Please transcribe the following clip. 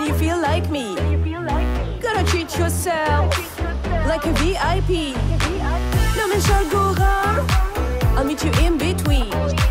Then you feel like me. Gotta treat yourself like a VIP. No من شرق وغرب, I'll meet you in between.